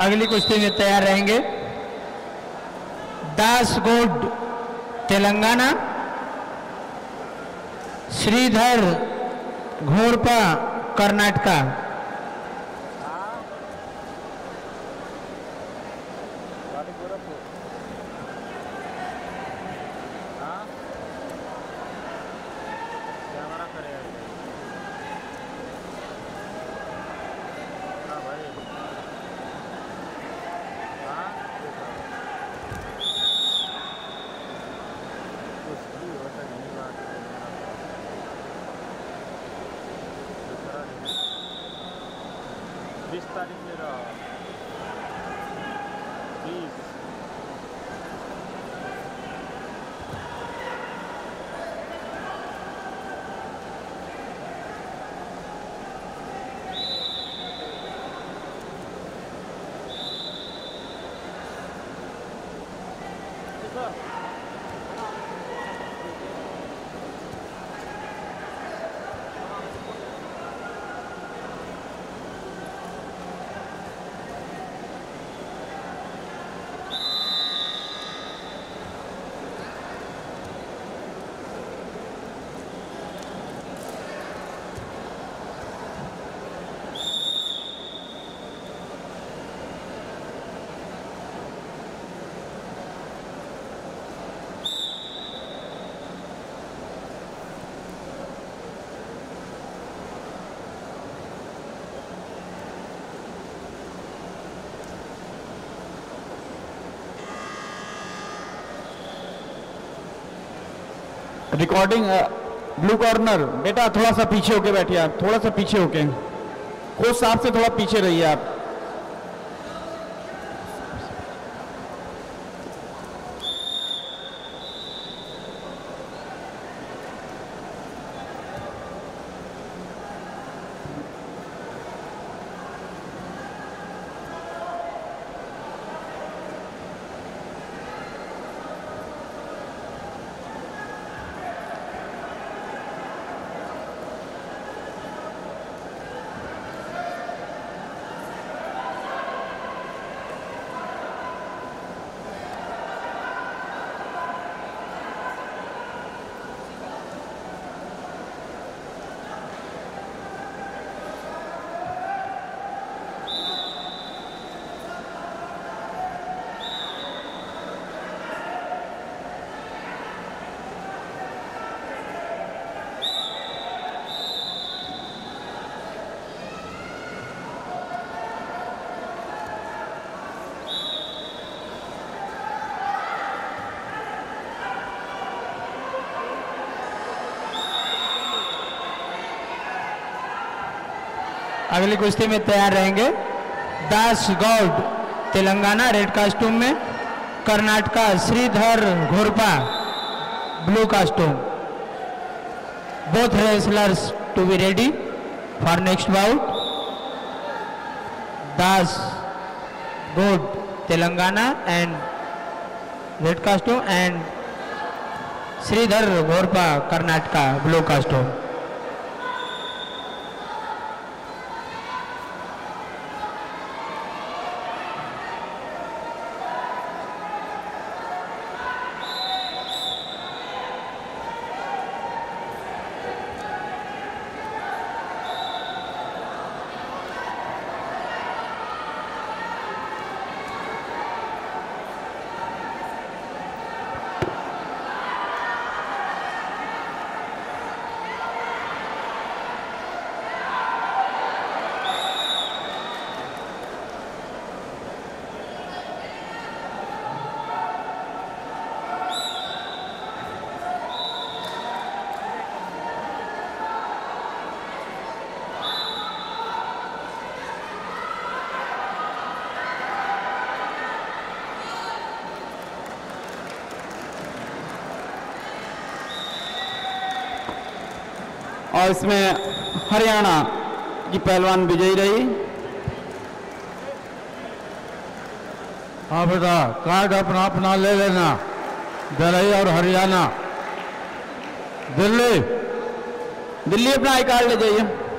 अगली कुश्ती में तैयार रहेंगे Dasgoud Telangana, Shridhar Ghorpa Karnataka. Recording blue corner बेटा थोड़ा सा पीछे होके बैठिए आप, थोड़ा सा पीछे होके, कोच साहब से थोड़ा पीछे रहिए आप। अगली कुश्ती में तैयार रहेंगे दासगौड तेलंगाना रेड कास्ट्यूम में, Karnataka Shridhar Ghorpa blue costume. Both wrestlers to be ready for next bout. Dasgaud Telangana and red costume and Shridhar Ghorpa Karnataka blue costume. और इसमें हरियाणा की पहलवान विजयी रही। हाँ बेटा, कार्ड अपना अपना ले लेना। दिल्ली और हरियाणा। दिल्ली दिल्ली अपना आई कार्ड ले जाइए।